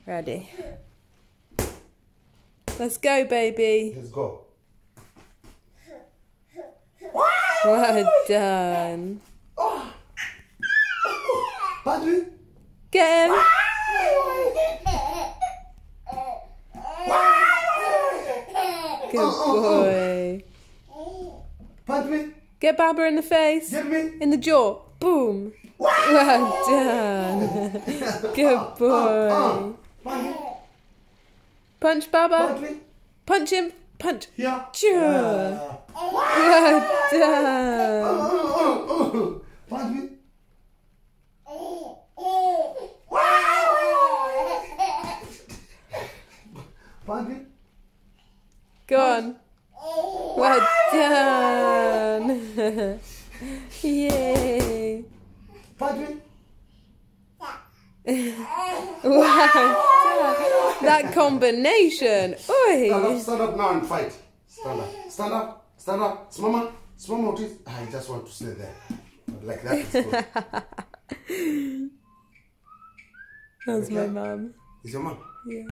Ready. Let's go, baby. Let's go. Well done. Padri. Get him. Good boy. Padri. Get Baba in the face. Get me. In the jaw. Boom. Well done. Good boy. Punch Baba. Padri. Punch him. Punch. Here. Sure. Well done. Padri. Padri. Go on. Well done. Yay. Padri. Wow. That combination. Oi. Stand up now and fight. Stand up. Stand up. Stand up. Smama. Smama, what is? I just want to stay there. Like that is good. That's my mum. Is your mom? Yeah.